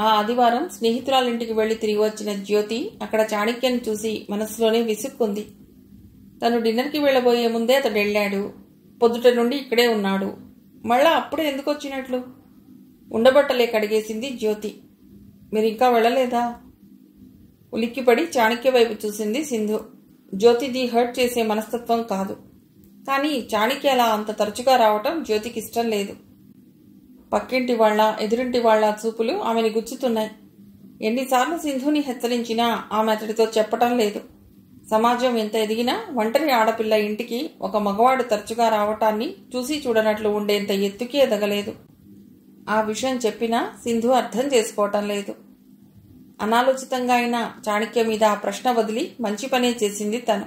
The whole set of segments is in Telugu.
ఆ ఆదివారం స్నేహితురాలింటికి వెళ్లి తిరిగి వచ్చిన జ్యోతి అక్కడ చాణక్యను చూసి మనసులోనే విసుక్కుంది. తను డిన్నర్కి వెళ్లబోయే ముందే అతడు వెళ్ళాడు. పొద్దుట నుండి ఇక్కడే ఉన్నాడు. మళ్ళా అప్పుడే ఎందుకు వచ్చినట్లు? ఉండబట్టలేక అడిగేసింది జ్యోతి. మీరింకా వెళ్ళలేదా? ఉలిక్కిపడి చాణక్య వైపు చూసింది సింధు. జ్యోతిది హర్ట్ చేసే మనస్తత్వం కాదు. కానీ చాణక్య అలా అంత తరచుగా రావటం జ్యోతికి ఇష్టం లేదు. పక్కింటి వాళ్ళ ఎదురింటి వాళ్ళ చూపులు ఆమెని గుచ్చుతున్నాయి. ఎన్నిసార్లు సింధుని హెచ్చరించినా ఆమె అతడితో చెప్పటం లేదు. సమాజం ఎంత ఎదిగినా ఒంటరి ఆడపిల్ల ఇంటికి ఒక మగవాడు తరచుగా రావటాన్ని చూసి చూడనట్లు ఉండేంత ఎత్తుకి ఎదగలేదు. ఆ విషయం చెప్పినా సింధు అర్థం చేసుకోవటం లేదు. అనాలోచితంగా అయినా చాణక్య మీద ఆ ప్రశ్న వదిలి మంచి పనే చేసింది తను.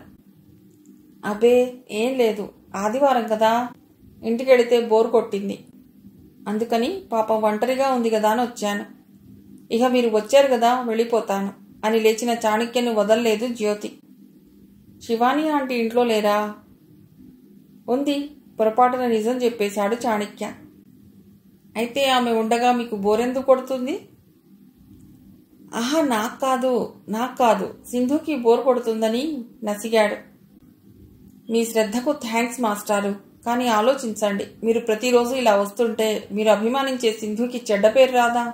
అబే ఏం లేదు, ఆదివారం కదా, ఇంటికెడితే బోర్ కొట్టింది. అందుకని పాపం ఒంటరిగా ఉంది కదా అని వచ్చాను. ఇక మీరు వచ్చారు కదా వెళ్ళిపోతాను అని లేచిన చాణక్యను వదల్లేదు జ్యోతి. శివాని ఆంటీ ఇంట్లో లేరా? ఉంది, పొరపాటున నిజం చెప్పేశాడు చాణక్య. అయితే ఆమె ఉండగా మీకు బోరెందుకు కొడుతుంది? ఆహా, నాకు కాదు, సింధుకి బోర్ కొడుతుందని నసిగాడు. మీ శ్రద్ధకు థ్యాంక్స్ మాస్టారు. కానీ ఆలోచించండి, మీరు ప్రతిరోజు ఇలా వస్తుంటే మీరు అభిమానించే సింధుకి చెడ్డ పేరు రాదా?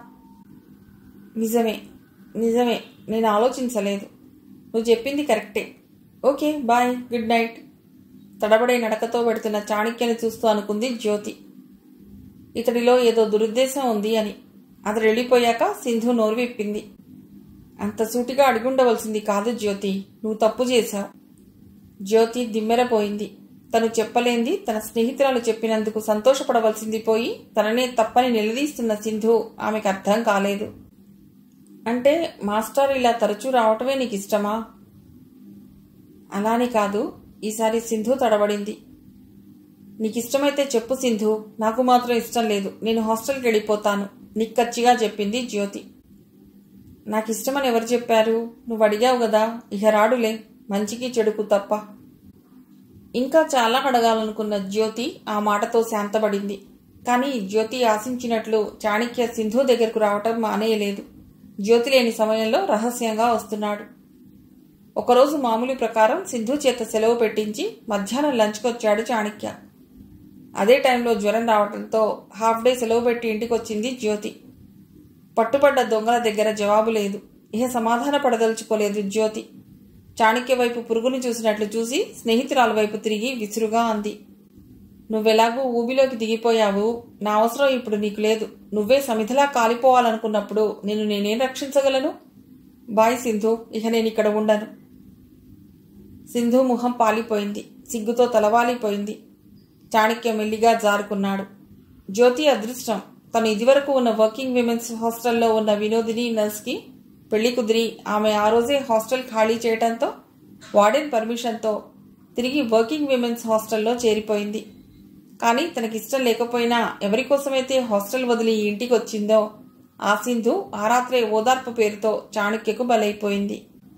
నిజమే, నేను ఆలోచించలేదు. నువ్వు చెప్పింది కరెక్టే. Okay, bye, good night. తడబడే నడకతో పెడుతున్న చాణక్యని చూస్తూ అనుకుంది జ్యోతి. ఇతడిలో ఏదో దురుద్దేశం ఉంది అని. అతడు వెళ్ళిపోయాక సింధు నోరు విప్పింది. అంత సూటిగా అడుగుండవలసింది కాదు జ్యోతి, నువ్వు తప్పు చేశావు. జ్యోతి దిమ్మెరపోయింది. తను చెప్పలేంది తన స్నేహితురాలు చెప్పినందుకు సంతోషపడవలసింది పోయి తననే తప్పని నిలదీస్తున్న సింధు ఆమెకు అర్థం కాలేదు. అంటే మాస్టర్ ఇలా తరచూ రావటమే నీకు ఇష్టమా? అలాని కాదు. ఈసారి సింధు తడబడింది. నీకిష్టమైతే చెప్పు సింధు, నాకు మాత్రం ఇష్టం లేదు, నేను హాస్టల్కి వెళ్ళిపోతాను నిక్కచ్చిగా చెప్పింది జ్యోతి. నాకిష్టమని ఎవరు చెప్పారు? నువ్వు అడిగావు కదా, ఇక రాడులే, మంచికి చెడుకు తప్ప. ఇంకా చాలా అడగాలనుకున్న జ్యోతి ఆ మాటతో శాంతపడింది. కానీ జ్యోతి ఆశించినట్లు చాణక్య సింధు దగ్గరకు రావటం మానేయలేదు. జ్యోతి లేని సమయంలో రహస్యంగా వస్తున్నాడు. ఒకరోజు మామూలు ప్రకారం సింధు చేత సెలవు పెట్టించి మధ్యాహ్నం లంచ్కొచ్చాడు చాణక్య. అదే టైంలో జ్వరం రావడంతో హాఫ్ డే సెలవు పెట్టి ఇంటికొచ్చింది జ్యోతి. పట్టుబడ్డ దొంగల దగ్గర జవాబు లేదు. ఇహ సమాధాన పడదలుచుకోలేదు జ్యోతి. చాణక్య వైపు పురుగుని చూసినట్లు చూసి స్నేహితురాల వైపు తిరిగి విసురుగా అంది. నువ్వెలాగూ ఊబిలోకి దిగిపోయావు, నా అవసరం ఇప్పుడు నీకు లేదు. నువ్వే సమిధలా కాలిపోవాలనుకున్నప్పుడు నేనేం రక్షించగలను? బాయ్ సింధు, ఇక నేనిక్కడ ఉండను. సింధు ముఖం పాలిపోయింది, సిగ్గుతో తలవాలిపోయింది. చాణక్య మెల్లిగా జారుకున్నాడు. జ్యోతి అదృష్టం, తను ఇదివరకు ఉన్న వర్కింగ్ విమెన్స్ హాస్టల్లో ఉన్న వినోదిని నర్స్కి పెళ్లి కుదిరి ఆమె ఆ రోజే హాస్టల్ ఖాళీ చేయడంతో వార్డెన్ పర్మిషన్తో తిరిగి వర్కింగ్ విమెన్స్ హాస్టల్లో చేరిపోయింది. కానీ తనకిష్టం లేకపోయినా ఎవరికోసమైతే హాస్టల్ వదిలి ఇంటికి వచ్చిందో ఆ సింధు ఆ రాత్రే ఓదార్పు పేరుతో చాణక్యకు బలైపోయింది.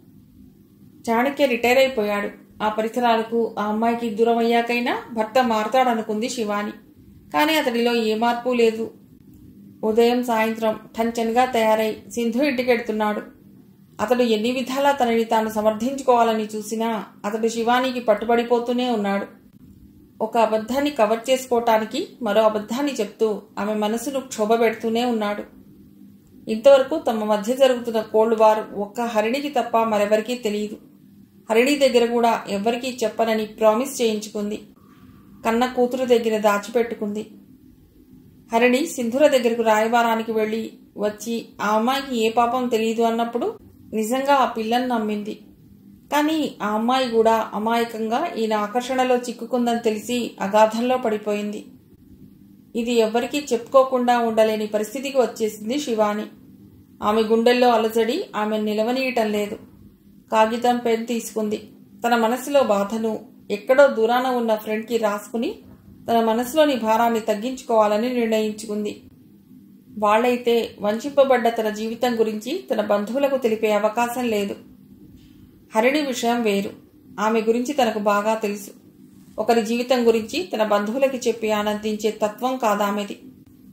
చాణక్య రిటైర్ అయిపోయాడు. ఆ పరిసరాలకు ఆ అమ్మాయికి దూరం అయ్యాకైనా భర్త మారతాడనుకుంది శివాని. కానీ అతడిలో ఏ మార్పు లేదు. ఉదయం సాయంత్రం టంచన్గా తయారై సింధు ఇంటికెడుతున్నాడు. అతడు ఎన్ని విధాలా తనని తాను సమర్థించుకోవాలని చూసినా అతడు శివానికి పట్టుబడిపోతూనే ఉన్నాడు. ఒక అబద్ధాన్ని కవర్ చేసుకోవటానికి మరో అబద్ధాన్ని చెప్తూ ఆమె మనసును క్షోభపెడుతూనే ఉన్నాడు. ఇంతవరకు తమ మధ్య జరుగుతున్న కోల్డ్ వార్ ఒక్క హరిణికి తప్ప మరెవరికీ తెలియదు. హరిణి దగ్గర కూడా ఎవ్వరికీ చెప్పనని ప్రామిస్ చేయించుకుంది. కన్న కూతురు దగ్గర దాచిపెట్టుకుంది. హరిణి సింధుర దగ్గరకు రాయబారానికి వెళ్లి వచ్చి ఆ అమ్మాయికి ఏ పాపం తెలియదు అన్నప్పుడు నిజంగా ఆ పిల్లని నమ్మింది. కానీ ఆ అమ్మాయి కూడా అమాయకంగా ఈయన ఆకర్షణలో చిక్కుకుందని తెలిసి అగాధంలో పడిపోయింది. ఇది ఎవ్వరికీ చెప్పుకోకుండా ఉండలేని పరిస్థితికి వచ్చేసింది శివాని. ఆమె గుండెల్లో అలజడి ఆమె నిలవనీయటం లేదు. కాగితం పెన్ తీసుకుంది. తన మనసులో బాధను ఎక్కడో దూరాన ఉన్న ఫ్రెండ్కి రాసుకుని తన మనసులోని భారాన్ని తగ్గించుకోవాలని నిర్ణయించుకుంది. వాళ్ళైతే వంచింపబడ్డ తన జీవితం గురించి తన బంధువులకు తెలిపే అవకాశం లేదు. హరిణి విషయం వేరు. ఆమె గురించి తనకు బాగా తెలుసు. ఒకరి జీవితం గురించి తన బంధువులకి చెప్పి ఆనందించే తత్వం కాదామెది.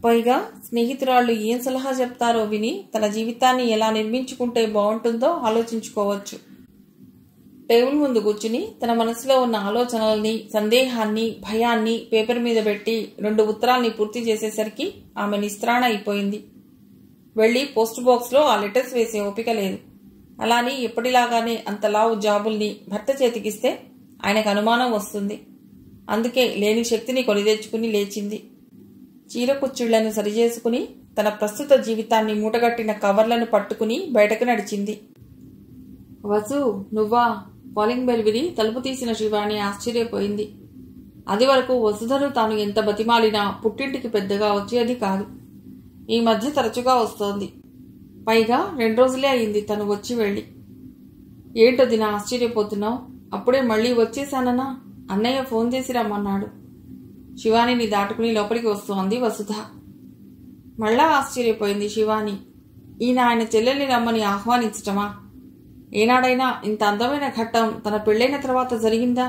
పైగా స్నేహితురాళ్ళు ఏం సలహా చెప్తారో విని తన జీవితాన్ని ఎలా నిర్మించుకుంటే బాగుంటుందో ఆలోచించుకోవచ్చు. టేబుల్ ముందు కూర్చుని తన మనసులో ఉన్న ఆలోచనల్ని, సందేహాన్ని, భయాన్ని పేపర్ మీద పెట్టి 2 ఉత్తరాల్ని పూర్తి చేసేసరికి ఆమె నిస్త్రాణ అయిపోయింది. వెళ్ళి పోస్ట్ బాక్స్లో ఆ లెటర్స్ వేసే ఓపిక లేదు. అలాని ఎప్పటిలాగానే అంత లావు జాబుల్ని భర్త చేతికిస్తే ఆయనకు అనుమానం వస్తుంది. అందుకే లేని శక్తిని కొని తెచ్చుకుని లేచింది. చీర కుచ్చిళ్లను సరిచేసుకుని తన ప్రస్తుత జీవితాన్ని మూటగట్టిన కవర్లను పట్టుకుని బయటకు నడిచింది. వసు, నువ్వా? కాలింగ్ బెల్ విని తలుపు తీసిన శివాని ఆశ్చర్యపోయింది. అది వరకు వసుధను తాను ఎంత బతిమాలినా పుట్టింటికి పెద్దగా వచ్చేది కాదు. ఈ మధ్య తరచుగా వస్తోంది. పైగా 2 రోజులే అయింది తను వచ్చి వెళ్ళి. ఏంటో దిన ఆశ్చర్యపోతున్నావు? అప్పుడే మళ్ళీ వచ్చేశానన్నా? అన్నయ్య ఫోన్ చేసి రమ్మన్నాడు. శివానిని దాటుకుని లోపలికి వస్తోంది వసుధ. మళ్ళా ఆశ్చర్యపోయింది శివాని. ఈయన ఆయన చెల్లెల్ని రమ్మని ఆహ్వానించటమా? ఏనాడైనా ఇంత అందమైన ఘట్టం తన పెళ్ళైన తర్వాత జరిగిందా?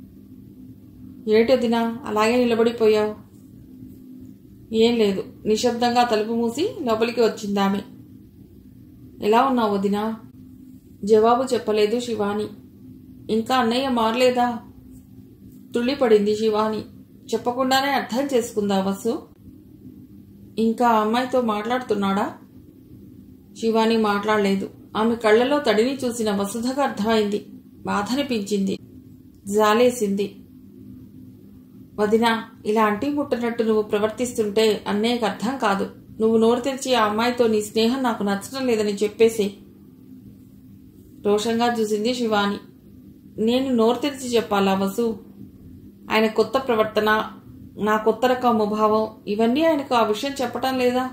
ఏటో దినా అలాగే నిలబడిపోయావు? ఏం లేదు, నిశ్శబ్దంగా తలుపు మూసి లోపలికి వచ్చిందామె. ఎలా ఉన్నావు వదినా? జవాబు చెప్పలేదు శివాని. ఇంకా అన్నయ్య మారలేదా? తుళ్ళిపడింది శివాని. చెప్పకుండానే అర్థం చేసుకుందా వసు? ఇంకా అమ్మాయితో మాట్లాడుతున్నాడా? శివాని మాట్లాడలేదు. ఆమె కళ్లలో తడిని చూసిన వసుధకు అర్థమైంది. బాధనిపించింది, జాలేసింది. వదినా, ఇలా అంటీ ముట్టనట్టు నువ్వు ప్రవర్తిస్తుంటే అన్నయ్యకు అర్థం కాదు. నువ్వు నోరు తెరిచి ఆ అమ్మాయితో నీ స్నేహం నాకు నచ్చడం లేదని చెప్పేసి. రోషంగా చూసింది శివాని. నేను నోరు తెరిచి చెప్పాలా వసు? ఆయన కొత్త ప్రవర్తన, నా కొత్త రకం ముభావం, ఇవన్నీ ఆయనకు ఆ విషయం చెప్పటం లేదా?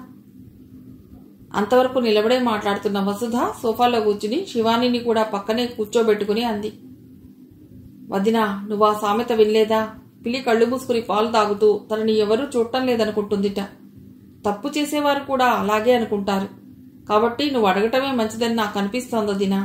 అంతవరకు నిలబడే మాట్లాడుతున్న వసుధ సోఫాలో కూర్చుని శివానిని కూడా పక్కనే కూర్చోబెట్టుకుని అంది. వదినా, నువ్వు ఆ సామెత వినలేదా? పిల్లి కళ్ళు మూసుకుని పాలు తాగుతూ తనని ఎవరూ చూడటం లేదనుకుంటుందిట. తప్పు చేసేవారు కూడా అలాగే అనుకుంటారు. కాబట్టి నువ్వు అడగటమే మంచిదని నాకు అనిపిస్తోంది వదినా.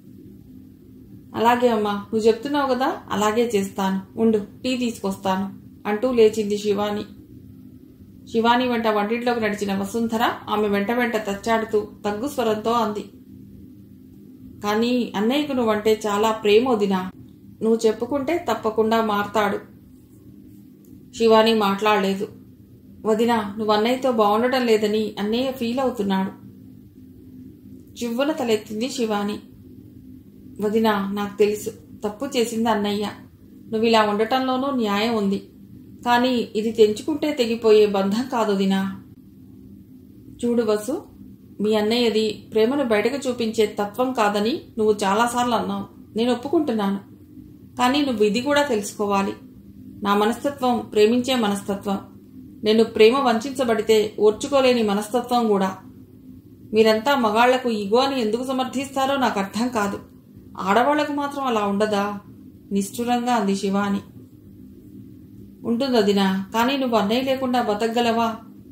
అలాగే అమ్మా, నువ్వు చెప్తున్నావు కదా, అలాగే చేస్తాను. ఉండు, టీ తీసుకొస్తాను అంటూ లేచింది శివాని. శివాని వెంట వంటింట్లోకి నడిచిన వసుంధర ఆమె వెంట వెంట తచ్చాడుతూ తగ్గు స్వరంతో అంది. కానీ అన్నయ్యకు నువ్వంటే చాలా ప్రేమ వదినా. నువ్వు చెప్పుకుంటే తప్పకుండా మారతాడు. శివాని మాట్లాడలేదు. వదినా, నువ్వు అన్నయ్యతో బాగుండటం లేదని అన్నయ్య ఫీల్ అవుతున్నాడు. చివ్వున తలెత్తింది శివాని. వదినా, నాకు తెలుసు తప్పు చేసింది అన్నయ్య. నువ్వు ఇలా ఉండటంలోనూ న్యాయం ఉంది. కానీ ఇది తెంచుకుంటే తెగిపోయే బంధం కాదు వదినా. చూడు వసు, మీ అన్నయ్యది ప్రేమను బయటకు చూపించే తత్వం కాదని నువ్వు చాలాసార్లు అన్నావు. నేను ఒప్పుకుంటున్నాను. కానీ నువ్వు ఇది కూడా తెలుసుకోవాలి. నా మనస్తత్వం ప్రేమించే మనస్తత్వం. నేను ప్రేమ వంచబడితే ఓర్చుకోలేని మనస్తత్వం కూడా. మీరంతా మగాళ్లకు ఇగో అని ఎందుకు సమర్థిస్తారో నాకు అర్థం కాదు. ఆడవాళ్లకు మాత్రం అలా ఉండదా? నిష్ఠురంగా అంది శివాని. ఉంటుంది వదినా, కానీ నువ్వు అన్నయ్య లేకుండా బతకగలవా?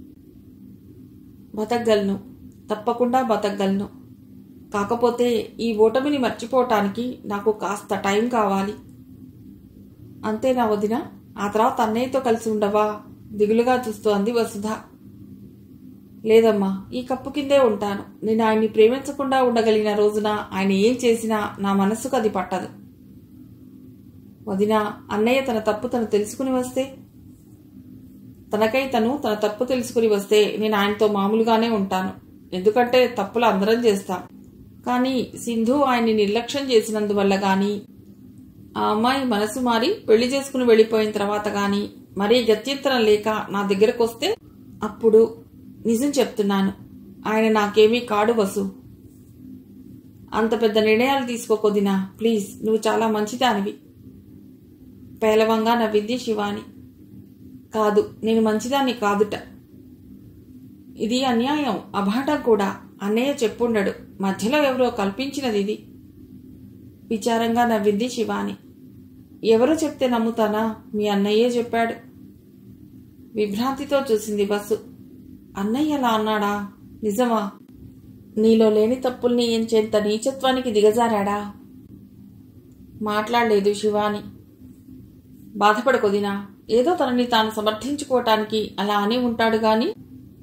బతకగలను, తప్పకుండా బతకగలను. కాకపోతే ఈ ఓటమిని మర్చిపోవటానికి నాకు కాస్త టైం కావాలి. అంతేనా వదినా? ఆ తర్వాత అన్నయ్యతో కలిసి ఉండవా? దిగులుగా చూస్తూ అంది వసుధ. లేదమ్మా, ఈ కప్పు కిందే ఉంటాను. నేను ఆయన్ని ప్రేమించకుండా ఉండగలిగిన రోజున ఆయన ఏం చేసినా నా మనస్సుకు అది పట్టదు. వదినా, అన్నయ్య తన తప్పు తను తెలుసుకుని వస్తే? తనకై తను తన తప్పు తెలుసుకుని వస్తే నేను ఆయనతో మామూలుగానే ఉంటాను. ఎందుకంటే తప్పులు అందరం చేస్తాం. కానీ సింధు ఆయన్ని నిర్లక్ష్యం చేసినందువల్ల గాని, ఆ అమ్మాయి మనసు మారి పెళ్లి చేసుకుని వెళ్ళిపోయిన తర్వాత గాని మరీ గత్యంతరం లేక నా దగ్గరకు వస్తే అప్పుడు నిజం చెప్తున్నాను, ఆయన నాకేమీ కాడు వసు. అంత పెద్ద నిర్ణయాలు తీసుకోకొదినా, ప్లీజ్. నువ్వు చాలా మంచిదానివి. పేలవంగా నవ్వింది శివాని. కాదు, నేను మంచిదాన్ని కాదుట. ఇది అన్యాయం, అభాటం కూడా. అన్నయ్య చెప్పుండడు. మధ్యలో ఎవరో కల్పించినది ఇది. విచారంగా నవ్వింది శివాని. ఎవరో చెప్తే నమ్ముతానా? మీ అన్నయ్యే చెప్పాడు. విభ్రాంతితో చూసింది వసు. అన్నయ్య అలా అన్నాడా? నిజమా? నీలో లేని తప్పుల్ని ఎంచేంత నీచత్వానికి దిగజారాడా? మాట్లాడలేదు శివాని. బాధపడకొదినా, ఏదో తనని తాను సమర్థించుకోవటానికి అలా అని ఉంటాడు గాని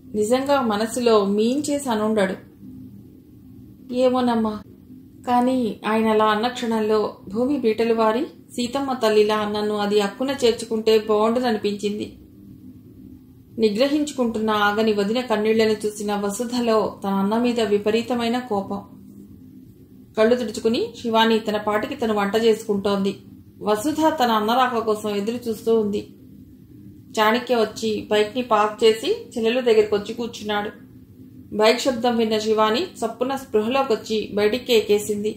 నిజంగా మనసులో మీన్ చేసి అనుండడు. ఏమోనమ్మా, కానీ ఆయన అలా అన్న క్షణంలో భూమి బీటలు వారి సీతమ్మ తల్లిలా నన్ను అది హక్కున చేర్చుకుంటే బాగుండుననిపించింది. నిగ్రహించుకుంటున్న ఆగని వదిన కన్నీళ్లను చూసిన వసుధలో తన అన్న మీద విపరీతమైన కోపం. కళ్ళు తుడుచుకుని శివాని తన పాటికి తను వంట చేసుకుంటోంది. వసుధ తన అన్నరాక కోసం ఎదురు చూస్తూ ఉంది. చాణక్య వచ్చి బైక్ని పార్క్ చేసి చెల్లెలు దగ్గరికి వచ్చి కూర్చున్నాడు. బైక్ శబ్దం విన్న శివాని చప్పున స్పృహలోకొచ్చి బయటికి ఎక్కేసింది.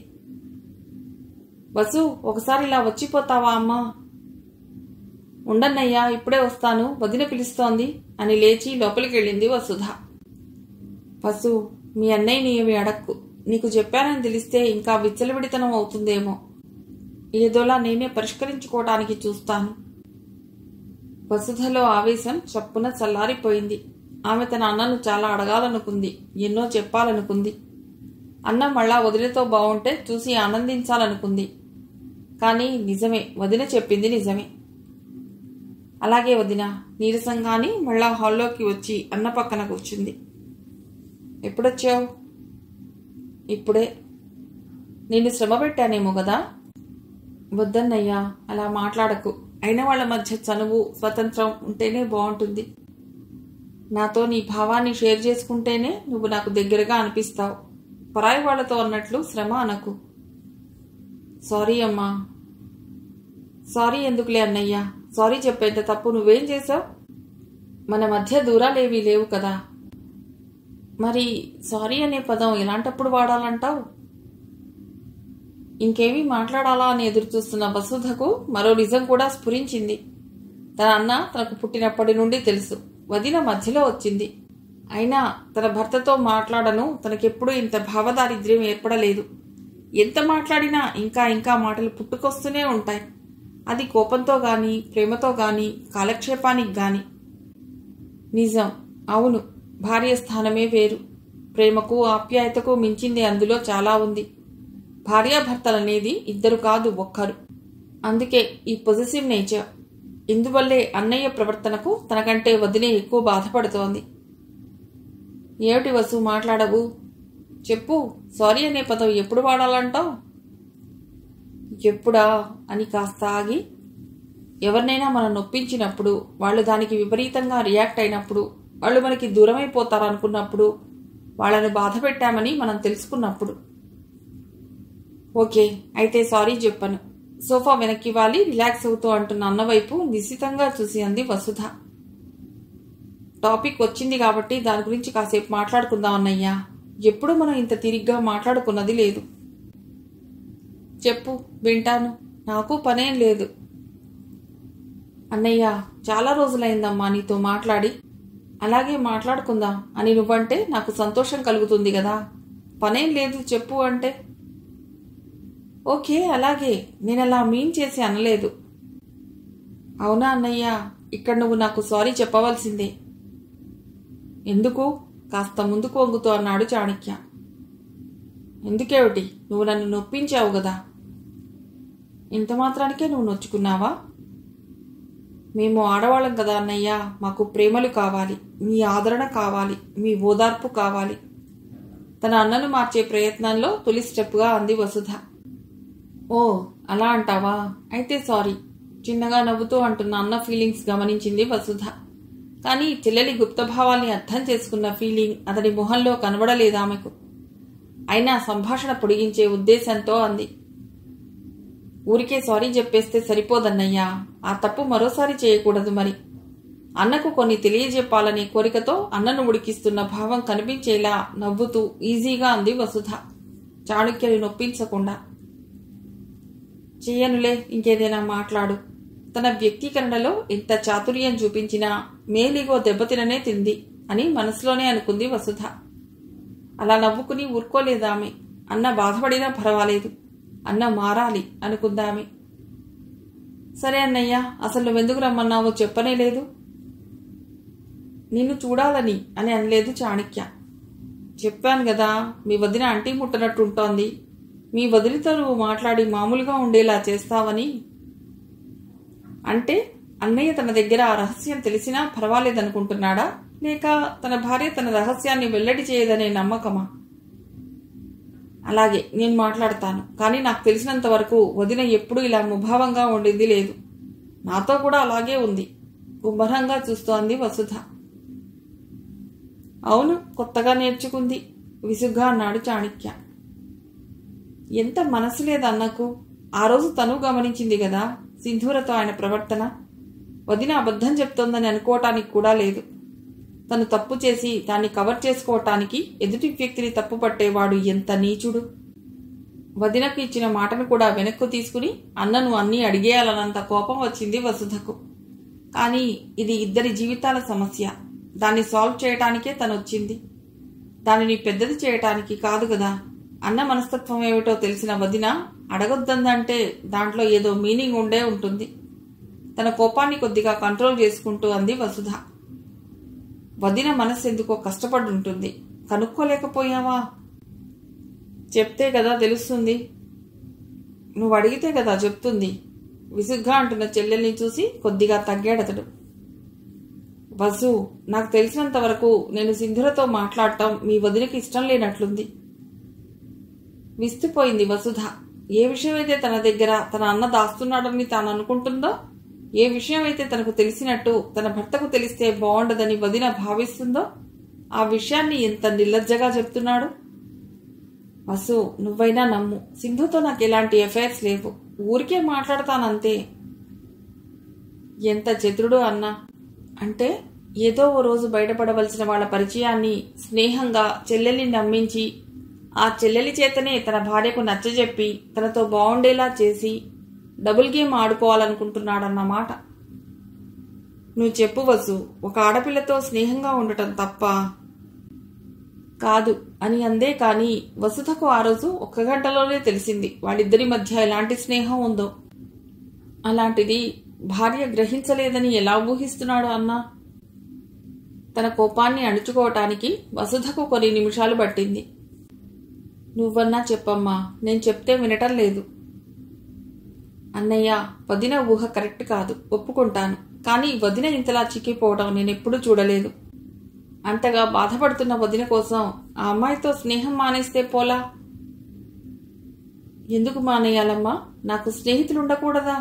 వసు, ఒకసారి ఇలా వచ్చిపోతావా అమ్మా? ఉండన్నయ్యా, ఇప్పుడే వస్తాను, వదిన పిలుస్తోంది అని లేచి లోపలికి వెళ్ళింది వసుధ. వసు, మీ అన్నయ్యని ఏమి అడక్కు. నీకు చెప్పానని తెలిస్తే ఇంకా విచ్చలవిడితనం అవుతుందేమో. ఏదోలా నేనే పరిష్కరించుకోవడానికి చూస్తాను. వసుధలో ఆవేశం చప్పున చల్లారిపోయింది. ఆమె తన అన్నను చాలా అడగాలనుకుంది, ఎన్నో చెప్పాలనుకుంది. అన్న మళ్ళా వదినతో బాగుంటే చూసి ఆనందించాలనుకుంది. కానీ నిజమే, వదిన చెప్పింది నిజమే. అలాగే వదిన, నీరసంగాని మళ్ళా హాల్లోకి వచ్చి అన్న పక్కన కూర్చుంది. ఎప్పుడొచ్చావు? ఇప్పుడే. నేను శ్రమ పెట్టానేమో కదా? వద్దన్నయ్యా, అలా మాట్లాడకు. అయిన వాళ్ల మధ్య చనువు, స్వతంత్రం ఉంటేనే బాగుంటుంది. నాతో నీ భావాన్ని షేర్ చేసుకుంటేనే నువ్వు నాకు దగ్గరగా అనిపిస్తావు. పరాయి వాళ్లతో అన్నట్లు శ్రమ అనకు. సారీ అమ్మా. సారీ ఎందుకులే అన్నయ్య, సారీ చెప్పేంత తప్పు నువ్వేం చేసావు? మన మధ్య దూరాలేవీ లేవు కదా. మరి సారీ అనే పదం ఎలాంటప్పుడు వాడాలంటావు? ఇంకేమీ మాట్లాడాలా అని ఎదురుచూస్తున్న వసుధకు మరో నిజం కూడా స్ఫురించింది. తన అన్న తనకు పుట్టినప్పటి నుండి తెలుసు. వదిన మధ్యలో వచ్చింది. అయినా తన భర్తతో మాట్లాడను, తనకెప్పుడూ ఇంత భావదారిద్ర్యం ఏర్పడలేదు. ఎంత మాట్లాడినా ఇంకా ఇంకా మాటలు పుట్టుకొస్తూనే ఉంటాయి. అది కోపంతో గాని, ప్రేమతో గాని, కాలక్షేపానికి గాని. నిజం, అవును, భార్య స్థానమే వేరు. ప్రేమకు, ఆప్యాయతకు మించింది అందులో చాలా ఉంది. భార్యాభర్తలనేది ఇద్దరు కాదు, ఒక్కరు. అందుకే ఈ పొజిటివ్ నేచర్. ఇందువల్లే అన్నయ్య ప్రవర్తనకు తనకంటే వదినే ఎక్కువ బాధపడుతోంది. ఏమిటి వసు, మాట్లాడవు? చెప్పు, సారీ అనే పదం ఎప్పుడు వాడాలంటావు? ఎప్పుడా అని కాస్త ఆగి, ఎవరినైనా మనం నొప్పించినప్పుడు, వాళ్ళు దానికి విపరీతంగా రియాక్ట్ అయినప్పుడు, వాళ్ళు మనకి దూరమైపోతారనుకున్నప్పుడు, వాళ్లను బాధ పెట్టామని మనం తెలుసుకున్నప్పుడు. ఓకే, అయితే సారీ చెప్పను. సోఫా వెనక్కి వాలి రిలాక్స్ అవుతూ అంటున్న అన్నవైపు నిశితంగా చూసి అంది వసుధ. టాపిక్ వచ్చింది కాబట్టి దాని గురించి కాసేపు మాట్లాడుకుందాం అన్నయ్యా. ఎప్పుడు మనం ఇంత తిరిగ్గా మాట్లాడుకున్నది లేదు. చెప్పు, వింటాను. నాకు పనేం లేదు. అన్నయ్య, చాలా రోజులైందమ్మా నీతో మాట్లాడి. అలాగే మాట్లాడుకుందాం అని నువ్వంటే నాకు సంతోషం కలుగుతుంది కదా. పనేం లేదు చెప్పు అంటే. ఓకే, అలాగే. నేనలా మీన్ చేసి అనలేదు. అవునా అన్నయ్య, ఇక్కడ నువ్వు నాకు సారీ చెప్పవలసిందే. ఎందుకు? కాస్త ముందుకు వంగుతూ అన్నాడు చాణక్య. ఎందుకేమిటి? నువ్వు నన్ను నొప్పించావు గదా. ఇంత మాత్రానికే నువ్వు నొచ్చుకున్నావా? మేము ఆడవాళ్ళం కదా అన్నయ్య, మాకు ప్రేమలు కావాలి, మీ ఆదరణ కావాలి, మీ ఓదార్పు కావాలి. తన అన్నను మార్చే ప్రయత్నంలో తొలి స్టెప్గా అంది వసుధ. ఓ, అలా అంటావా? అయితే సారీ. చిన్నగా నవ్వుతూ అంటున్న అన్న ఫీలింగ్స్ గమనించింది వసుధ. కానీ చెల్లెలి గుప్తభావాల్ని అర్థం చేసుకున్న ఫీలింగ్ అతడి మొహంలో కనబడలేదు ఆమెకు. అయినా సంభాషణ పొడిగించే ఉద్దేశంతో అంది. ఊరికే సారీ చెప్పేస్తే సరిపోదన్నయ్యా. ఆ తప్పు మరోసారి చేయకూడదు మరి. అన్నకు కొన్ని తెలియజెప్పాలనే కోరికతో అన్నను ఉడికిస్తున్న భావం కనిపించేలా నవ్వుతూ ఈజీగా అంది వసుధ, చాణక్యని నొప్పించకుండా. చెయ్యనులే, ఇంకేదైనా మాట్లాడు. తన వ్యక్తీకరణలో ఎంత చాతుర్యం చూపించినా మేలిగో దెబ్బతిననే తింది అని మనసులోనే అనుకుంది వసుధ. అలా నవ్వుకుని ఊరుకోలేదామె. అన్న బాధపడినా పర్వాలేదు, అన్న మారాలి అనుకుందామె. సరే అన్నయ్య, అసలు నువ్వెందుకు రమ్మన్నావో చెప్పనే లేదు. నిన్ను చూడాలని అని అనలేదు చాణక్య. చెప్పాను గదా, మీ వదిన అంటీ ముట్టనట్టుంటోంది. మీ వదిలితో నువ్వు మాట్లాడి మామూలుగా ఉండేలా చేస్తావని. అంటే అన్నయ్య తన దగ్గర ఆ రహస్యం తెలిసినా పర్వాలేదనుకుంటున్నాడా? లేక తన భార్య తన రహస్యాన్ని వెల్లడి చేయదనే నమ్మకమా? అలాగే నేను మాట్లాడతాను, కానీ నాకు తెలిసినంత వరకు వదిన ఎప్పుడూ ఇలా ముభావంగా ఉండింది లేదు. నాతో కూడా అలాగే ఉంది, గుంభరంగా చూస్తోంది వసుధ. అవును, కొత్తగా నేర్చుకుంది, విసుగ్గా అన్నాడు చాణక్య. ఎంత మనసు లేదన్నకు. ఆ రోజు తను గమనించింది కదా సింధూరతో ఆయన ప్రవర్తన. వదిన అబద్ధం చెప్తోందని అనుకోవటానికి కూడా లేదు. తను తప్పు చేసి దాన్ని కవర్ చేసుకోవటానికి ఎదుటి వ్యక్తిని తప్పు పట్టేవాడు ఎంత నీచుడు. వదినకు ఇచ్చిన మాటను కూడా వెనక్కు తీసుకుని అన్నను అన్నీ అడిగేయాలన్నంత కోపం వచ్చింది వసుధకు. కానీ ఇది ఇద్దరి జీవితాల సమస్య. దాన్ని సాల్వ్ చేయటానికే తను వచ్చింది, దానిని పెద్దది చేయటానికి కాదు కదా. అన్న మనస్తత్వం ఏమిటో తెలిసిన వదిన అడగొద్దందంటే దాంట్లో ఏదో మీనింగ్ ఉండే ఉంటుంది. తన కోపాన్ని కొద్దిగా కంట్రోల్ చేసుకుంటూ అంది వసుధ. వదిన మనసు ఎందుకో కష్టపడుంటుంది, కనుక్కోలేకపోయావా? చెప్తే కదా తెలుస్తుంది. నువ్వు అడిగితే కదా చెప్తుంది, విసుగ్గా అంటున్న చెల్లెల్ని చూసి కొద్దిగా తగ్గాడతడు. వసు, నాకు తెలిసినంత వరకు నేను సింధురతో మాట్లాడటం మీ వదినకి ఇష్టం లేనట్లుంది. విస్తుపోయింది వసుధ. ఏ విషయమైతే తన దగ్గర తన అన్న దాస్తున్నాడని తాను అనుకుంటుందో, ఏ విషయం అయితే తనకు తెలిసినట్టు తన భర్తకు తెలిస్తే బాగుండదని వదిన భావిస్తుందో, ఆ విషయాన్ని ఎంత నిర్లజ్జగా చెప్తున్నాడు. వసు, నువ్వైనా నమ్ము, సింధుతో నాకు ఎలాంటి ఎఫైర్స్ లేవు, ఊరికే మాట్లాడతానంతే. ఎంత చతురుడు అన్న. అంటే ఏదో ఓ రోజు బయటపడవలసిన వాళ్ళ పరిచయాన్ని స్నేహంగా చెల్లెల్ని నమ్మించి, ఆ చెల్లెలి చేతనే తన భార్యకు నచ్చజెప్పి తనతో బాగుండేలా చేసి డబుల్ గేమ్ ఆడుకోవాలనుకుంటున్నాడన్నమాట. నువ్వు చెప్పు వసు, ఒక ఆడపిల్లతో స్నేహంగా ఉండటం తప్ప? కాదు అని అందే. కానీ వసుధకు ఆ రోజు 1 గంటలోనే తెలిసింది వాళ్ళిద్దరి మధ్య ఎలాంటి స్నేహం ఉందో. అలాంటిది భార్య గ్రహించలేదని ఎలా ఊహిస్తున్నాడు అన్నా? తన కోపాన్ని అణుచుకోవటానికి వసుధకు కొన్ని నిమిషాలు పట్టింది. నువ్వన్నా చెప్పమ్మా, నేను చెప్తే వినటం లేదు. అన్నయ్య, వదిన ఊహ కరెక్ట్ కాదు, ఒప్పుకుంటాను. కానీ వదిన ఇంతలా చిక్కిపోవడం నేనెప్పుడూ చూడలేదు. అంతగా బాధపడుతున్న వదిన కోసం ఆ అమ్మాయితో స్నేహం మానేస్తే పోలా? ఎందుకు మానేయాలమ్మా? నాకు స్నేహితులుండకూడదా?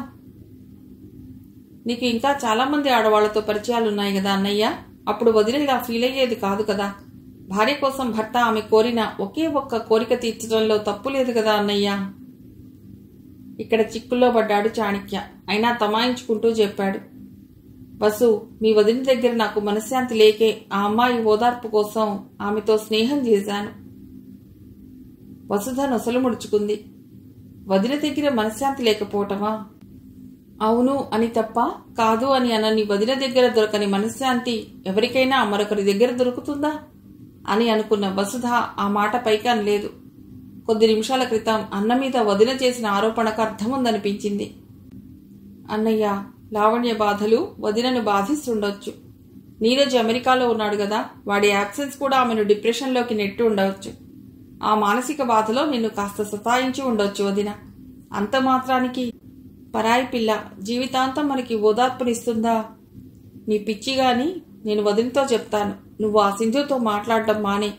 నీకు ఇంకా చాలా మంది ఆడవాళ్లతో పరిచయాలున్నాయి కదా అన్నయ్య. అప్పుడు వదిన ఇలా ఫీల్ అయ్యేది కాదు కదా. భార్య కోసం భర్త ఆమె కోరిన ఒకే ఒక్క కోరిక తీర్చడంలో తప్పు లేదు కదా అన్నయ్య. ఇక్కడ చిక్కుల్లో పడ్డాడు చాణక్య. అయినా తమాయించుకుంటూ చెప్పాడు. వసు, మీ వదిన దగ్గర నాకు మనశ్శాంతి లేకే ఆ అమ్మాయి ఓదార్పు కోసం ఆమెతో స్నేహం చేశాను. వసుధ నొసలు ముడుచుకుంది. వదిన దగ్గర మనశ్శాంతి లేకపోవటమా? అవును అని తప్ప కాదు అని అనని వదిన దగ్గర దొరకని మనశ్శాంతి ఎవరికైనా మరొకరి దగ్గర దొరుకుతుందా అని అనుకున్న వసుధ ఆ మాట పైకి అనలేదు. కొద్ది నిమిషాల క్రితం అన్న మీద వదిన చేసిన ఆరోపణకు అర్థముందనిపించింది. అన్నయ్య, లావణ్య బాధలు వదినను బాధిస్తుండొచ్చు. నీరజ్ అమెరికాలో ఉన్నాడు కదా, వాడి యాబ్సెన్స్ కూడా ఆమెను డిప్రెషన్లోకి నెట్టి ఉండవచ్చు. ఆ మానసిక బాధలో నిన్ను కాస్త సతాయించి ఉండొచ్చు వదిన. అంత మాత్రానికి పరాయి పిల్ల జీవితాంతం మనకి ఓదార్పునిస్తుందా? నీ పిచ్చిగాని నేను వదినతో చెప్తాను, నువ్వు ఆ సింధుతో మాట్లాడటం మానే.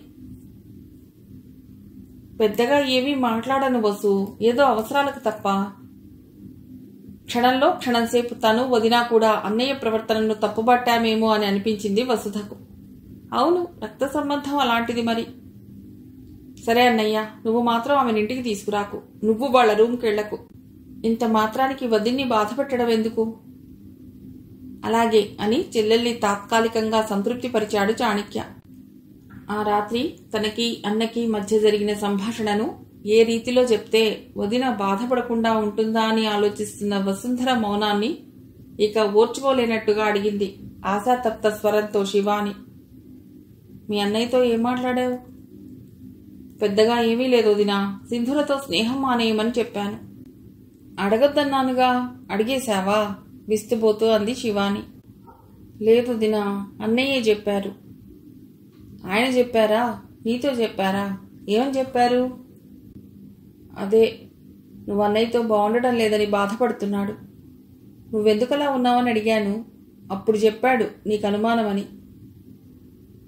పెద్దగా ఏమీ మాట్లాడను వసు, ఏదో అవసరాలకు తప్ప. క్షణంలో క్షణంసేపు తను వదినా కూడా అన్నయ్య ప్రవర్తనను తప్పుబట్టామేమో అని అనిపించింది వసుధకు. అవును, రక్త సంబంధం అలాంటిది మరి. సరే అన్నయ్య, నువ్వు మాత్రం ఆమెను ఇంటికి తీసుకురాకు. నువ్వు వాళ్ళ రూమ్కి వెళ్లకు. ఇంత మాత్రానికి వదిన్ని బాధపెట్టడం ఎందుకు? అలాగే అని చెల్లెల్ని తాత్కాలికంగా సంతృప్తిపరిచాడు చాణక్య. ఆ రాత్రి తనకి అన్నకి మధ్య జరిగిన సంభాషణను ఏ రీతిలో చెప్తే వదిన బాధపడకుండా ఉంటుందా అని ఆలోచిస్తున్న వసుంధర మౌనాన్ని ఇక ఓర్చుకోలేనట్టుగా అడిగింది ఆశాతప్త స్వరంతో శివాని. మీ అన్నయ్యతో ఏం మాట్లాడావు? పెద్దగా ఏమీ లేదు వదినా, సింధురతో స్నేహం మానేయమని చెప్పాను. అడగొద్దన్నానుగా, అడిగేశావా? విస్తుపోతూ అంది శివాని. లేదు వదినా, అన్నయ్యే చెప్పారు. ఆయన చెప్పారా? నీతో చెప్పారా? ఏమని చెప్పారు? అదే, నువ్వు అన్నయ్యతో బాగుండటం లేదని బాధపడుతున్నాడు. నువ్వెందుకలా ఉన్నావని అడిగాను. అప్పుడు చెప్పాడు నీకు అనుమానమని.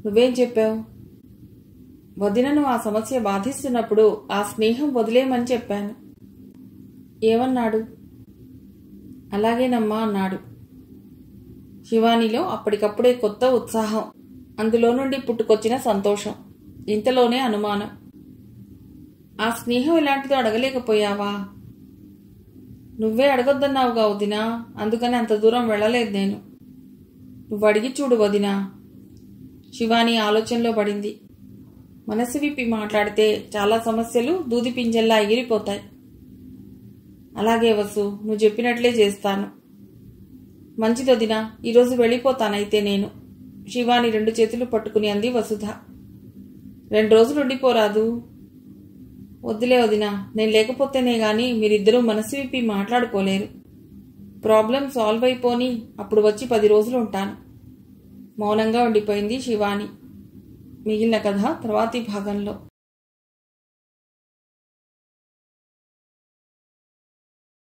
నువ్వేం చెప్పావు? వదినను ఆ సమస్య బాధిస్తున్నప్పుడు ఆ స్నేహం వదిలేయమని చెప్పాను. ఏమన్నాడు? అలాగేనమ్మా అన్నాడు. శివానిలో అప్పటికప్పుడే కొత్త ఉత్సాహం, అందులో నుండి పుట్టుకొచ్చిన సంతోషం, ఇంతలోనే అనుమానం. ఆ స్నేహం ఎలాంటిదో అడగలేకపోయావా? నువ్వే అడగొద్దన్నావుగా వదినా, అందుకని అంత దూరం వెళ్ళలేదు నేను. నువ్వు అడిగి చూడు వదినా. శివాని ఆలోచనలో పడింది. మనసు విప్పి మాట్లాడితే చాలా సమస్యలు దూది పింజల్లా ఎగిరిపోతాయి. అలాగే వసు, నువ్వు చెప్పినట్లే చేస్తాను. మంచిదొదినా, ఈరోజు వెళ్ళిపోతానైతే నేను. శివాని 2 చేతులు పట్టుకుని అంది వసుధ. 2 రోజులు ఉండిపోరాదు? వద్దులే వదినా, నేను లేకపోతేనే గాని మీరిద్దరూ మనసు విప్పి మాట్లాడుకోలేరు. ప్రాబ్లం సాల్వ్ అయిపోని అప్పుడు వచ్చి 10 రోజులు ఉంటాను. మౌనంగా ఉండిపోయింది శివాని. మిగిలిన కథ తర్వాతి భాగంలో.